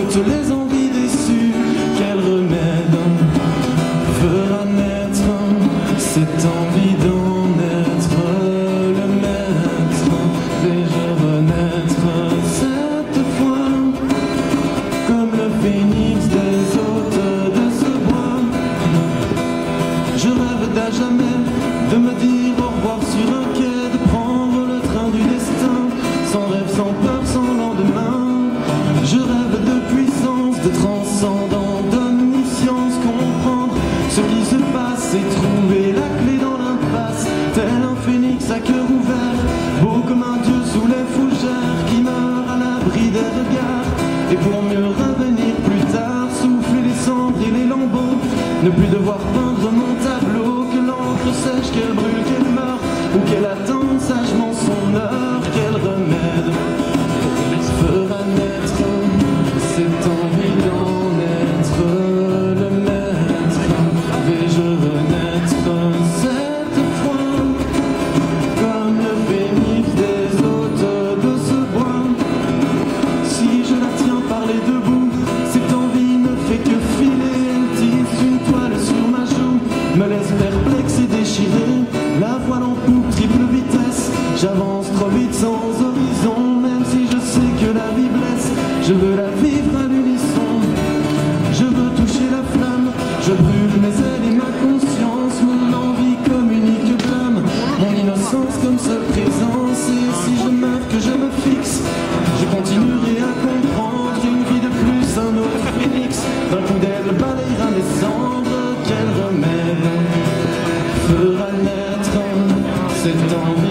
toutes les envies déçues. Quel remède fera naître cette envie d'en être le maître? Vais-je renaître cette fois comme le phénix des hôtes de ce bois? Je rêve d'à jamais de me dire au revoir sur un quai, de prendre le train du destin, sans rêve, sans peur, sans lendemain. Je rêve de puissance, de transcendant, d'omniscience, comprendre ce qui se passe et trouver la clé dans l'impasse, tel un phénix à cœur ouvert, beau comme un dieu sous les fougères, qui meurt à l'abri des regards, et pour mieux revenir plus tard, souffler les cendres et les lambeaux, ne plus devoir peindre mon tableau, que l'encre sèche, qu'elle brûle, qu'elle meurt, ou qu'elle attende sagement son heure. Quel remède fera naître cette envie d'en être le maître? Vais-je renaître cette fois comme le phénix des hôtes de ce bois? Si je la tiens par les deux bouts, cette envie ne fait que filer, elle tisse une toile sur ma joue, me laisse perplexe et déchiré, la voile en poupe, triple vitesse, j'avance trop vite sans horizon, même si je sais que la vie blesse, je veux la vivre à l'unisson. Je veux toucher la flamme, je brûle mes ailes et ma conscience, mon envie comme unique blâme, mon innocence comme seule présence. Et si je meurs, que je me fixe, je continuerai à comprendre une vie de plus, un autre phénix, d'un coup d'aile balayera les cendres. Quel remède fera naître cette envie